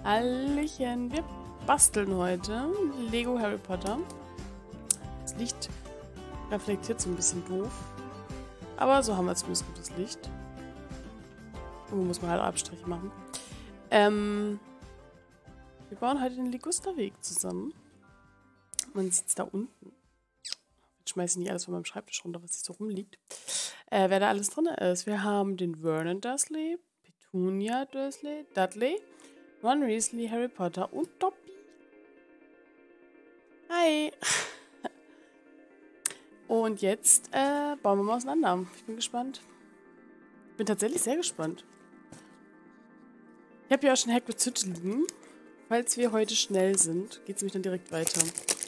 Hallöchen, wir basteln heute Lego Harry Potter. Das Licht reflektiert so ein bisschen doof. Aber so haben wir zumindest gutes Licht. Irgendwo muss man halt Abstriche machen. Wir bauen heute den Ligusterweg zusammen. Man sieht es da unten. Jetzt schmeiße ich nicht alles von meinem Schreibtisch runter, was hier so rumliegt. Wer da alles drin ist. Wir haben den Vernon Dursley, Petunia Dursley, Dudley, Ron Weasley, Harry Potter und Dobby. Hi! Und jetzt bauen wir mal auseinander. Ich bin gespannt. Ich bin tatsächlich sehr gespannt. Ich habe ja auch schon Hagrids Hütte liegen. Falls wir heute schnell sind, geht es nämlich dann direkt weiter.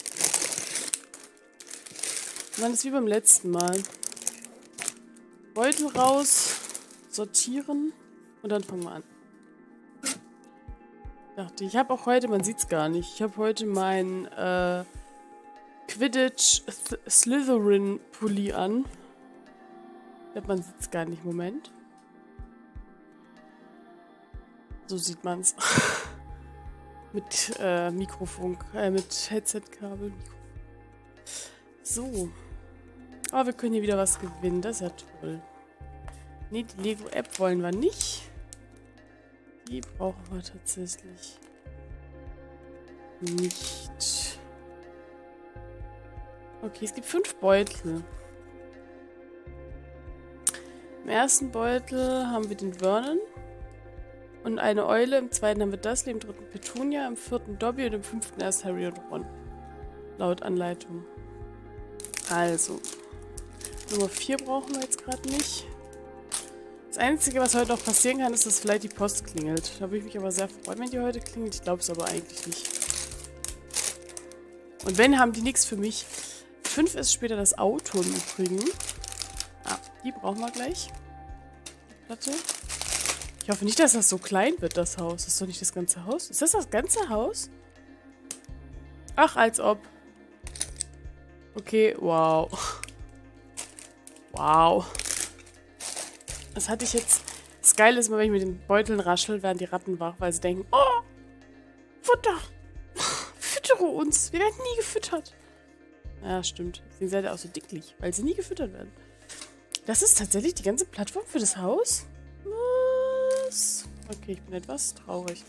Und dann ist wie beim letzten Mal. Beutel raus, sortieren und dann fangen wir an. Dachte ich habe auch heute, man sieht es gar nicht, ich habe heute mein Quidditch Slytherin Pulli an. Ich glaube, man sieht es gar nicht. Moment. So sieht man es. Mit Mikrofon, mit Headset-Kabel. So. Aber wir können hier wieder was gewinnen, das ist ja toll. Ne, die Lego-App wollen wir nicht. Die brauchen wir tatsächlich nicht. Okay, es gibt 5 Beutel. Im ersten Beutel haben wir den Vernon und eine Eule. Im zweiten haben wir Dursley, im dritten Petunia, im vierten Dobby und im fünften erst Harry und Ron. Laut Anleitung. Also, Nummer 4 brauchen wir jetzt gerade nicht. Das Einzige, was heute noch passieren kann, ist, dass vielleicht die Post klingelt. Da würde ich mich aber sehr freuen, wenn die heute klingelt. Ich glaube es aber eigentlich nicht. Und wenn, haben die nichts für mich. 5 ist später das Auto im Übrigen. Ah, die brauchen wir gleich. Platte. Ich hoffe nicht, dass das so klein wird, das Haus. Das ist doch nicht das ganze Haus. Ist das das ganze Haus? Ach, als ob. Okay, wow. Wow. Das hatte ich jetzt. Das Geile ist immer, wenn ich mit den Beuteln raschel, werden die Ratten wach, weil sie denken, oh, Futter. Füttere uns. Wir werden nie gefüttert. Ja, stimmt. Deswegen seid ihr auch so dicklich, weil sie nie gefüttert werden. Das ist tatsächlich die ganze Plattform für das Haus? Was? Okay, ich bin etwas traurig.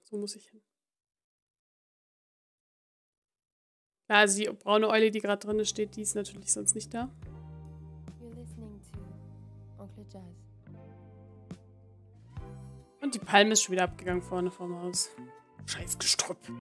So muss ich hin. Ja, also die braune Eule, die gerade drin steht, die ist natürlich sonst nicht da. Und die Palme ist schon wieder abgegangen vorne vom Haus. Scheiß Gestrüpp.